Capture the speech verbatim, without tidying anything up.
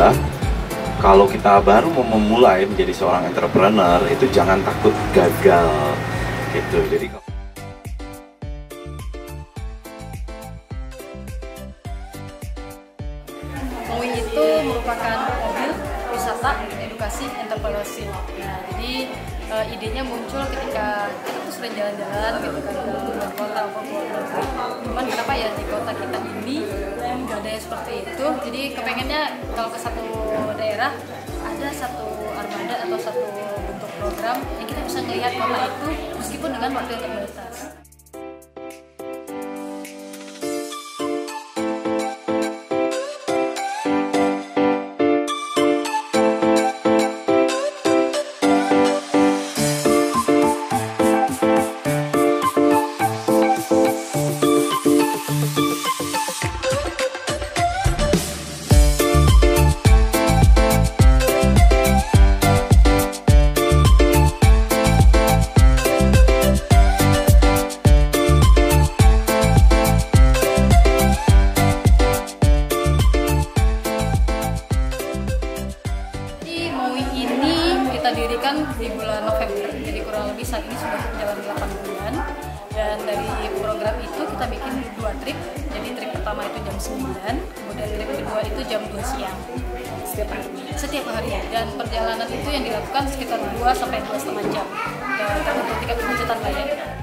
adalah kalau kita baru mau memulai menjadi seorang entrepreneur itu jangan takut gagal gitu. Jadi Mowiee itu merupakan mobil wisata edukasi entrepreneurship. Nah, jadi e, idenya muncul ketika kita tuh sering jalan-jalan gitu kan ke luar kota atau keluar negeri. Cuman kenapa ya di kota kita ini nggak ada yang seperti itu? Jadi kepengennya kalau ke satu daerah ada satu armada atau satu bentuk program yang kita bisa melihat kota itu meskipun dengan waktu yang terbatas. Kita dirikan di bulan November, jadi kurang lebih saat ini sudah berjalan delapan bulan. Dan dari program itu kita bikin dua trip. Jadi trip pertama itu jam sembilan, kemudian trip kedua itu jam dua siang. Setiap hari. Setiap hari. Dan perjalanan itu yang dilakukan sekitar dua sampai dua setengah jam. Dan untuk tingkat kemacetan lah ya.